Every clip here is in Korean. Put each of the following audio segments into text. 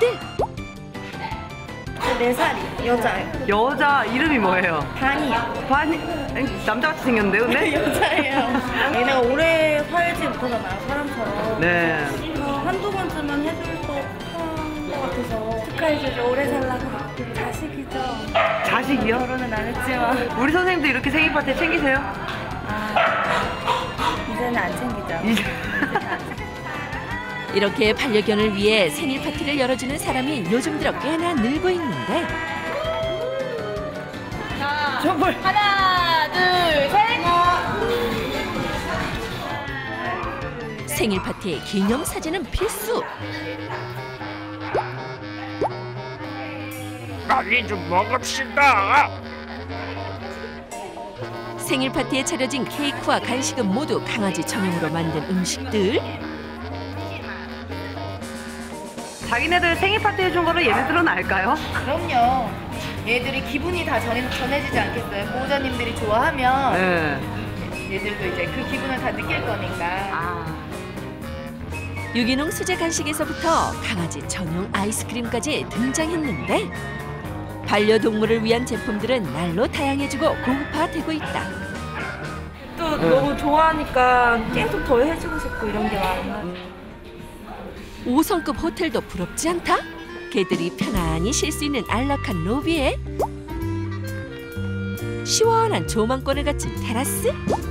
가족들. 4살이 여자예요. 여자 이름이 뭐예요? 반이요. 반이 남자같이 생겼는데요, 근데? 여자예요. 얘네가 오래 살지 못하잖아요, 사람처럼. 네. 한두 번쯤은 해줄 법한 것 같아서 축하해주죠. 오래 살라고. 자식이죠. 자식이요? 결혼은 안 했지만. 우리 선생님도 이렇게 생일 파티 챙기세요? 이제는 안 챙기죠. 이렇게 반려견을 위해 생일 파티를 열어주는 사람이 요즘 들어 꽤나 늘고 있는데. 자, 하나, 둘, 셋. 생일 파티에 기념 사진은 필수. 빨리 좀 먹읍시다. 생일 파티에 차려진 케이크와 간식은 모두 강아지 전용으로 만든 음식들. 자기네들 생일 파티 해준 거를 얘네들은 알까요? 그럼요. 얘들이 기분이 다 전해지지 않겠어요? 보호자님들이 좋아하면 네. 얘들도 이제 그 기분을 다 느낄 거니까. 유기농 수제 간식에서부터 강아지 전용 아이스크림까지 등장했는데 반려동물을 위한 제품들은 날로 다양해지고 고급화되고 있다. 또 너무 좋아하니까 계속 더 해주고 싶고 이런 게 많아요. 5성급 호텔도 부럽지 않다? 개들이 편안히 쉴 수 있는 안락한 로비에 시원한 조망권을 갖춘 테라스?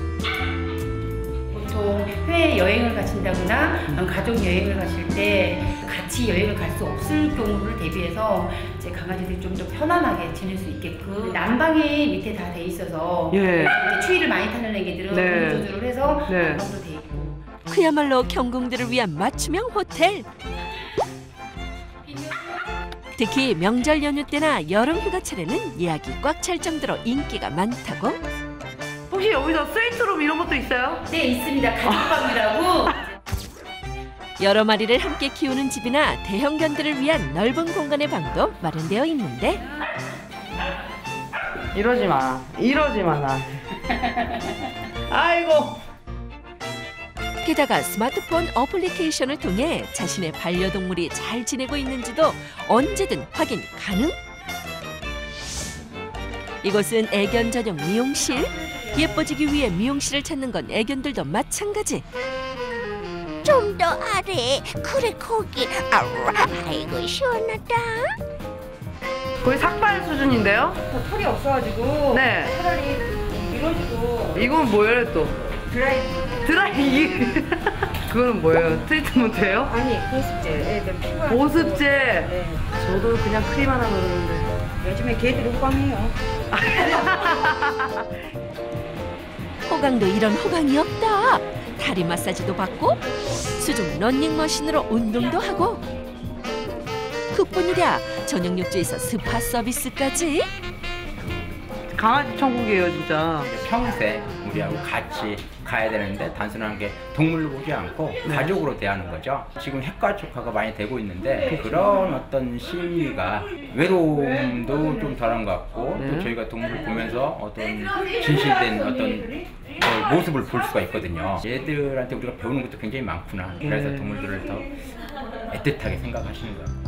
보통 해외 여행을 가신다거나 가족 여행을 가실 때 같이 여행을 갈 수 없을 경우를 대비해서 제 강아지들이 좀 더 편안하게 지낼 수 있게끔 난방이 밑에 다 돼 있어서 예. 추위를 많이 타는 애기들은 네. 온도 조절을 해서 네. 난방도 돼 있고. 그야말로 경궁들을 위한 맞춤형 호텔. 특히 명절 연휴 때나 여름 휴가철에는 예약이 꽉 찰 정도로 인기가 많다고? 혹시 여기서 스위트룸 이런 것도 있어요? 네, 있습니다. 가족방이라고. 여러 마리를 함께 키우는 집이나 대형견들을 위한 넓은 공간의 방도 마련되어 있는데 이러지 마. 이러지 마, 나. 아이고. 게다가 스마트폰 어플리케이션을 통해 자신의 반려동물이 잘 지내고 있는지도 언제든 확인 가능? 이곳은 애견 전용 미용실. 예뻐지기 위해 미용실을 찾는 건 애견들도 마찬가지. 좀 더 아래. 그래 거기. 아이고 시원하다. 거의 삭발 수준인데요? 더 털이 없어가지고 네. 차라리 밀어주고 이건 뭐예요, 또? 드라이. 드라이. 그거는 뭐예요? 트리트먼트예요? 아니 보습제. 애들 피부가 보습제. 네. 저도 그냥 크림 하나 바르는데. 요즘에 개들이 호강해요. 호강도 이런 호강이 없다. 다리 마사지도 받고 수중 러닝머신으로 운동도 하고 그뿐 아니라 전용 욕조에서 스파 서비스까지. 강아지 천국이에요, 진짜. 평생 우리하고 같이 가야 되는데 단순한 게 동물로 보지 않고 가족으로 대하는 거죠. 지금 핵가족화가 많이 되고 있는데 그런 어떤 심리가 외로움도 좀 덜한 것 같고 또 저희가 동물을 보면서 어떤 진실된 어떤 모습을 볼 수가 있거든요. 얘들한테 우리가 배우는 것도 굉장히 많구나. 그래서 동물들을 더 애틋하게 생각하시는 것 같아요.